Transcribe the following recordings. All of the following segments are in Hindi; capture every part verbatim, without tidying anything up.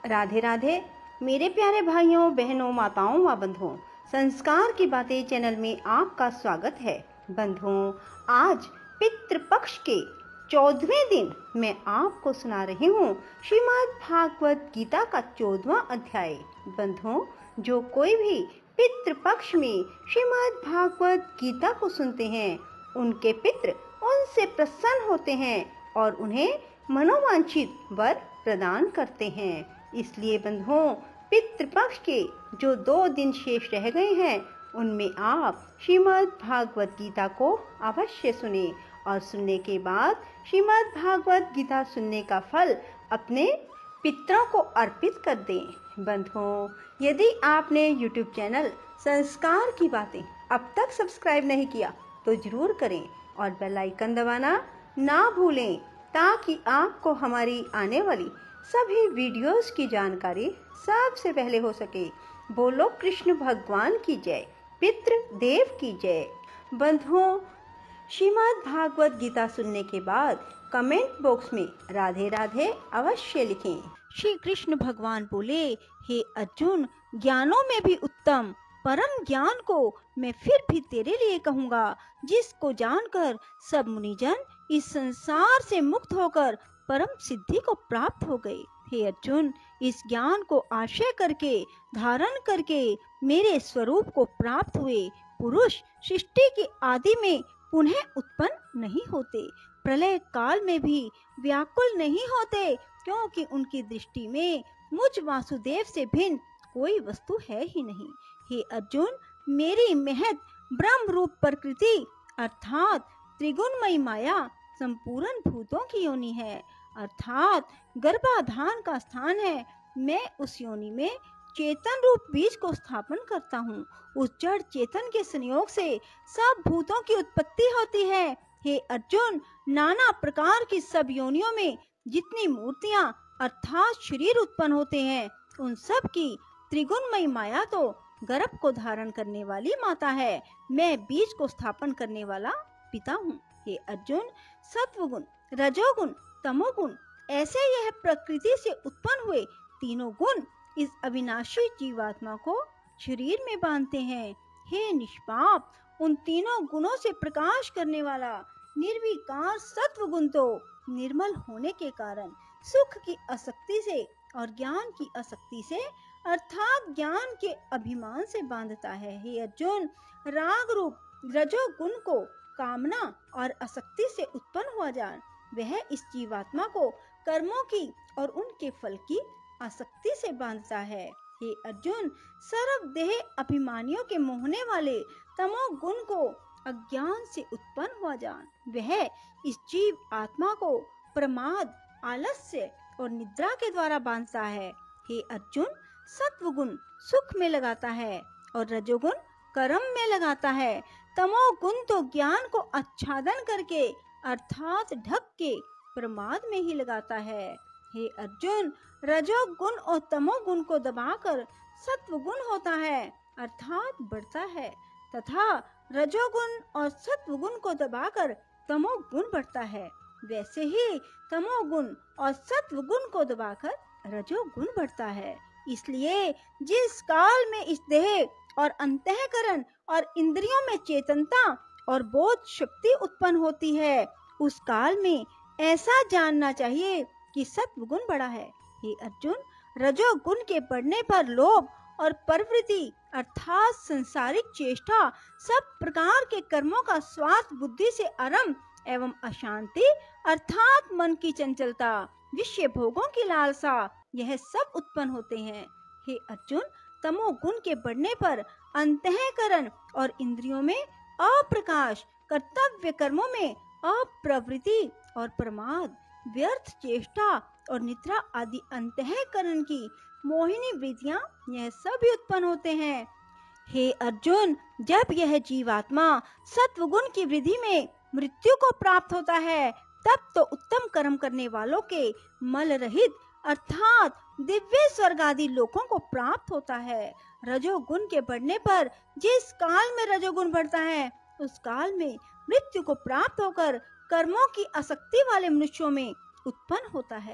राधे राधे मेरे प्यारे भाइयों बहनों माताओं व बंधुओं, संस्कार की बातें चैनल में आपका स्वागत है। बंधुओं, आज पितृपक्ष के चौदहवें दिन मैं आपको सुना रही हूँ श्रीमद् भागवत गीता का चौदहवां अध्याय। बंधुओं, जो कोई भी पितृपक्ष में श्रीमद् भागवत गीता को सुनते हैं, उनके पितृ उनसे प्रसन्न होते हैं और उन्हें मनोवांछित वर प्रदान करते हैं। इसलिए बंधुओं, पितृपक्ष के जो दो दिन शेष रह गए हैं, उनमें आप श्रीमद् भागवत गीता को अवश्य सुने और सुनने के बाद श्रीमद् भागवत गीता सुनने का फल अपने पितरों को अर्पित कर दें। बंधुओं, यदि आपने यूट्यूब चैनल संस्कार की बातें अब तक सब्सक्राइब नहीं किया तो जरूर करें और बेल आइकन दबाना ना भूलें, ताकि आपको हमारी आने वाली सभी वीडियोस की जानकारी सबसे पहले हो सके। बोलो कृष्ण भगवान की जय, पितृ देव की जय। बंधुओं, श्रीमद् भागवत गीता सुनने के बाद कमेंट बॉक्स में राधे राधे अवश्य लिखें। श्री कृष्ण भगवान बोले, हे अर्जुन, ज्ञानों में भी उत्तम परम ज्ञान को मैं फिर भी तेरे लिए कहूँगा, जिसको जानकर सब मुनिजन इस संसार से मुक्त होकर परम सिद्धि को प्राप्त हो गए। हे अर्जुन, इस ज्ञान को आश्रय करके धारण करके मेरे स्वरूप को प्राप्त हुए पुरुष सृष्टि की आदि में पुनः उत्पन्न नहीं होते, प्रलय काल में भी व्याकुल नहीं होते, क्योंकि उनकी दृष्टि में मुझ वासुदेव से भिन्न कोई वस्तु है ही नहीं। हे अर्जुन, मेरी महत ब्रह्म रूप प्रकृति अर्थात त्रिगुणमयी माया संपूर्ण भूतों की योनि है, अर्थात गर्भाधान का स्थान है। मैं उस योनि में चेतन रूप बीज को स्थापन करता हूँ। उस जड़ चेतन के संयोग से सब भूतों की उत्पत्ति होती है। हे अर्जुन, नाना प्रकार की सब योनियों में जितनी मूर्तियाँ अर्थात शरीर उत्पन्न होते हैं, उन सब की त्रिगुणमयी माया तो गर्भ को धारण करने वाली माता है। मैं बीज को स्थापन करने वाला पिता हूँ। हे अर्जुन, सत्वगुण, रजोगुण, तमोगुण ऐसे यह प्रकृति से उत्पन्न हुए तीनों गुण इस अविनाशी जीवात्मा को शरीर में बांधते हैं। हे निष्पाप, उन तीनों गुणों से प्रकाश करने वाला निर्विकार सत्वगुण तो निर्मल होने के कारण सुख की आसक्ति से और ज्ञान की आसक्ति से अर्थात ज्ञान के अभिमान से बांधता है। हे अर्जुन, राग रूप रजोगुण को कामना और आसक्ति से उत्पन्न हुआ जान, वह इस जीवात्मा को कर्मों की और उनके फल की आसक्ति से बांधता है। हे अर्जुन, सर्व देह अभिमानियों के मोहने वाले तमोगुण को अज्ञान से उत्पन्न हुआ जान, वह इस जीव आत्मा को प्रमाद, आलस्य और निद्रा के द्वारा बांधता है। हे अर्जुन, सत्वगुण सुख में लगाता है और रजोगुण कर्म में लगाता है। तमोगुण तो ज्ञान को आच्छादन करके अर्थात ढक के प्रमाद में ही लगाता है। हे अर्जुन, रजोगुण और तमोगुण को दबाकर सत्वगुण होता है अर्थात बढ़ता है, तथा रजोगुण और सत्वगुण को दबाकर तमोगुण बढ़ता है। वैसे ही तमोगुण और सत्वगुण को दबाकर रजोगुण बढ़ता है। इसलिए जिस काल में इस देह और अंतःकरण और इंद्रियों में चेतनता और बोध शक्ति उत्पन्न होती है, उस काल में ऐसा जानना चाहिए कि सत्वगुण बढ़ा है। हे अर्जुन, रजोगुण के बढ़ने पर लोभ और प्रवृत्ति अर्थात संसारिक चेष्टा, सब प्रकार के कर्मों का स्वार्थ बुद्धि से आरंभ एवं अशांति अर्थात मन की चंचलता, विषय भोगों की लालसा, यह सब उत्पन्न होते हैं। हे अर्जुन, तमोगुण के बढ़ने पर अंतःकरण और इंद्रियों में अप्रकाश, कर्तव्य कर्मों में अप्रवृत्ति और प्रमाद, व्यर्थ चेष्टा और निद्रा आदि अंतःकरण की मोहिनी वृत्तियां, यह सभी उत्पन्न होते हैं। हे अर्जुन, जब यह जीवात्मा सत्वगुण की वृद्धि में मृत्यु को प्राप्त होता है, तब तो उत्तम कर्म करने वालों के मल रहित अर्थात दिव्य स्वर्ग आदि लोकों को प्राप्त होता है। रजोगुण के बढ़ने पर जिस काल में रजोगुण बढ़ता है, उस काल में मृत्यु को प्राप्त होकर कर्मों की आसक्ति वाले मनुष्यों में उत्पन्न होता है।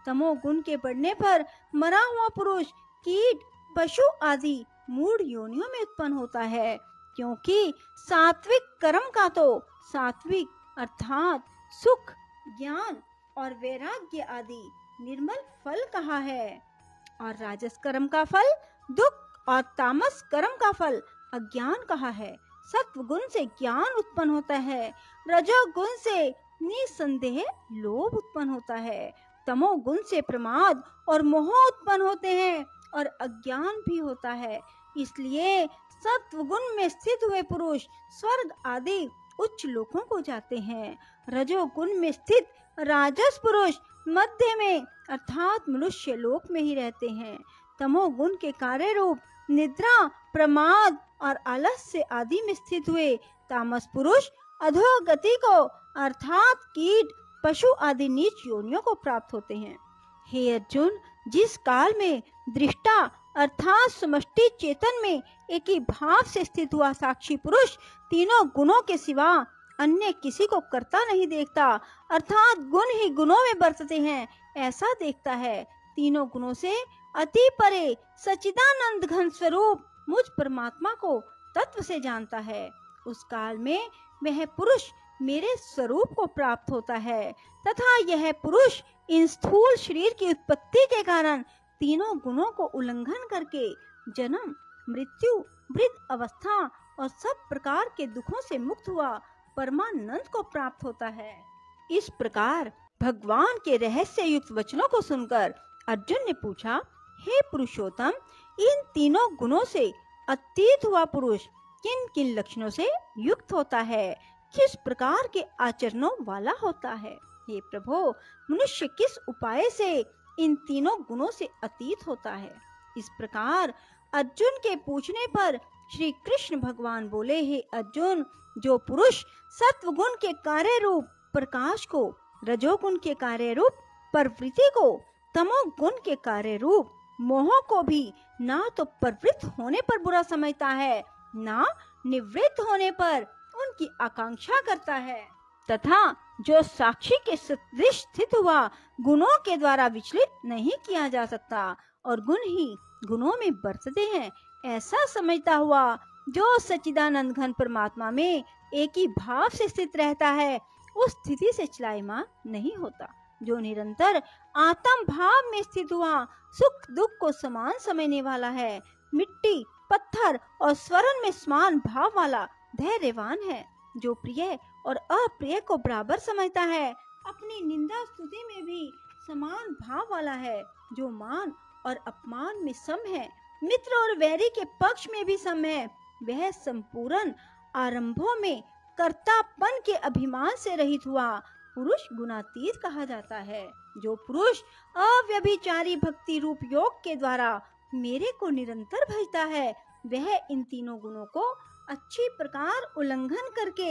तमोगुण के बढ़ने पर मरा हुआ पुरुष कीट, पशु आदि मूढ़ योनियों में उत्पन्न होता है, क्योंकि सात्विक कर्म का तो सात्विक अर्थात सुख, ज्ञान और वैराग्य आदि निर्मल फल कहा है, और राजस कर्म का फल दुख और तामस कर्म का फल अज्ञान कहा है। सत्व गुण से ज्ञान उत्पन्न होता है, रजोगुण से निसंदेह लोभ उत्पन्न होता है, तमोगुण से प्रमाद और मोह उत्पन्न होते हैं और अज्ञान भी होता है। इसलिए सत्व गुण में स्थित हुए पुरुष स्वर्ग आदि उच्च लोकों को जाते हैं। रजोगुण में स्थित राजस पुरुष मध्य में अर्थात मनुष्य लोक में ही रहते हैं। तमोगुण के कार्य रूप निद्रा, प्रमाद और आलस्य आदि में स्थित हुए तामस पुरुष अधोगति को अर्थात कीट, पशु आदि नीच योनियों को प्राप्त होते हैं। हे अर्जुन, जिस काल में दृष्टा अर्थात समष्टि चेतन में एक ही भाव से स्थित हुआ साक्षी पुरुष तीनों गुणों के सिवा अन्य किसी को करता नहीं देखता, अर्थात गुण ही गुणों में बरतते हैं ऐसा देखता है, तीनों गुणों से अति परे सच्चिदानंद घन स्वरूप मुझ परमात्मा को तत्व से जानता है, उस काल में वह पुरुष मेरे स्वरूप को प्राप्त होता है तथा यह पुरुष इन स्थूल शरीर की उत्पत्ति के कारण तीनों गुणों को उल्लंघन करके जन्म, मृत्यु, वृद्ध अवस्था और सब प्रकार के दुखों से मुक्त हुआ परमानंद को प्राप्त होता है। इस प्रकार भगवान के रहस्य युक्त वचनों को सुनकर अर्जुन ने पूछा, हे पुरुषोत्तम, इन तीनों गुणों से अतीत हुआ पुरुष किन किन लक्षणों से युक्त होता है, किस प्रकार के आचरणों वाला होता है? हे प्रभु, मनुष्य किस उपाय से इन तीनों गुणों से अतीत होता है? इस प्रकार अर्जुन के पूछने पर श्री कृष्ण भगवान बोले, हे अर्जुन, जो पुरुष सत्व गुण के कार्य रूप प्रकाश को, रजोगुण के कार्य रूप प्रवृत्ति को, तमोगुण के कार्य रूप मोह को भी ना तो प्रवृत्त होने पर बुरा समझता है, ना निवृत्त होने पर उनकी आकांक्षा करता है, तथा जो साक्षी के सदृश स्थित हुआ गुणों के द्वारा विचलित नहीं किया जा सकता और गुण ही गुणों में बरतते हैं, ऐसा समझता हुआ जो सच्चिदानंद घन परमात्मा में एक ही भाव से स्थित रहता है, उस स्थिति से चलायमान नहीं होता। जो निरंतर आत्म भाव में स्थित हुआ सुख दुख को समान समझने वाला है, मिट्टी, पत्थर और स्वर्ण में समान भाव वाला धैर्यवान है, जो प्रिय और अप्रिय को बराबर समझता है, अपनी निंदा स्तुति में भी समान भाव वाला है, जो मान और अपमान में सम है, मित्र और वैरी के पक्ष में भी सम है, वह संपूर्ण आरंभों में कर्तापन के अभिमान से रहित हुआ पुरुष गुणातीत कहा जाता है। जो पुरुष अव्यभिचारी भक्ति रूप योग के द्वारा मेरे को निरंतर भजता है, वह इन तीनों गुणों को अच्छी प्रकार उल्लंघन करके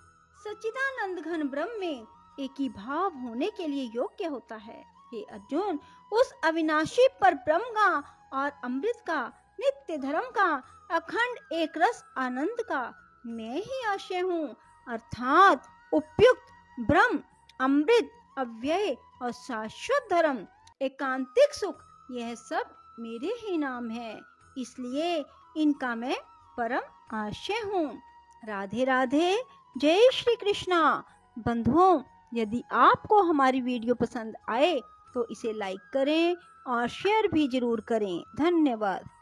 सच्चिदानंद घन ब्रह्म में एक ही भाव होने के लिए योग्य होता है। हे अर्जुन, उस अविनाशी पर ब्रह्म का और अमृत का, नित्य धर्म का, अखंड एक रस आनंद का मैं ही आशय हूँ, अर्थात उपयुक्त ब्रह्म, अमृत, अव्यय और शाश्वत धर्म, एकांतिक सुख, यह सब मेरे ही नाम है, इसलिए इनका मैं परम आशय हूँ। राधे राधे, जय श्री कृष्णा। बंधुओं, यदि आपको हमारी वीडियो पसंद आए तो इसे लाइक करें और शेयर भी जरूर करें। धन्यवाद।